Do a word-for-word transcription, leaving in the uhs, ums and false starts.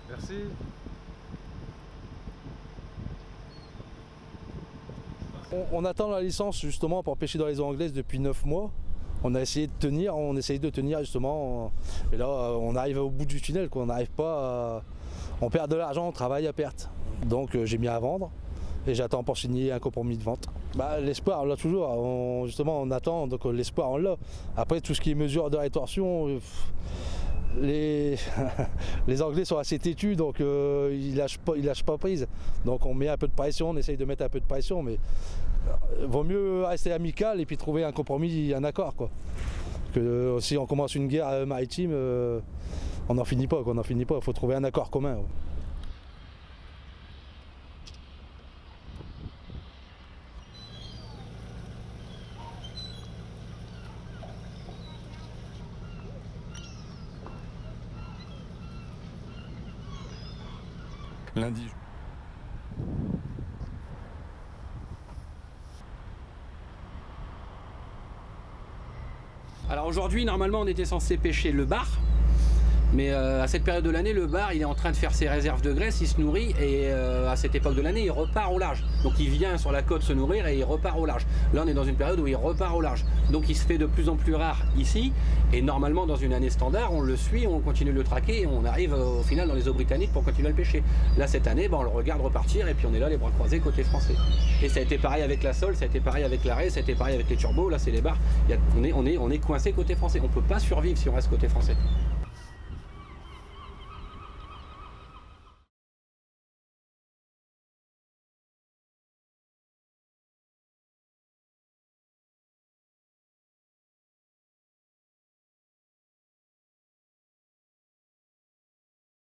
Merci. On, on attend la licence justement pour pêcher dans les eaux anglaises depuis neuf mois. On a essayé de tenir, on essaye de tenir justement. Et là, on arrive au bout du tunnel, quoi. On n'arrive pas à... On perd de l'argent, on travaille à perte. Donc j'ai mis à vendre et j'attends pour signer un compromis de vente. Bah, l'espoir, on l'a toujours. On, justement, on attend, donc l'espoir, on l'a. Après, tout ce qui est mesures de rétorsion, pff, les... les Anglais sont assez têtus, donc euh, ils lâchent pas, ils lâchent pas prise. Donc on met un peu de pression, on essaye de mettre un peu de pression, mais euh, vaut mieux rester amical et puis trouver un compromis, un accord, quoi. Que euh, si on commence une guerre maritime, euh, on n'en finit pas, quoi. On n'en finit pas. Il faut trouver un accord commun. Ouais. Lundi. Alors aujourd'hui, normalement, on était censé pêcher le bar. Mais euh, à cette période de l'année, le bar il est en train de faire ses réserves de graisse, il se nourrit et euh, à cette époque de l'année, il repart au large. Donc il vient sur la côte se nourrir et il repart au large. Là, on est dans une période où il repart au large. Donc il se fait de plus en plus rare ici. Et normalement, dans une année standard, on le suit, on continue de le traquer et on arrive au final dans les eaux britanniques pour continuer à le pêcher. Là, cette année, ben, on le regarde repartir et puis on est là les bras croisés côté français. Et ça a été pareil avec la sole, ça a été pareil avec l'arrêt, ça a été pareil avec les turbos. Là, c'est les bars. Il y a, on, est, on, est, on est coincé côté français. On ne peut pas survivre si on reste côté français.